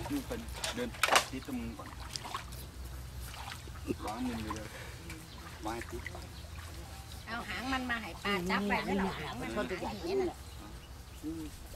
นี่เป็นเดินติดตรงก่อนวางมือเลยวางติดเอาหางมันมาให้ปลาจับไปไม่หรอกหางมันมาหาอย่างนี้น่ะ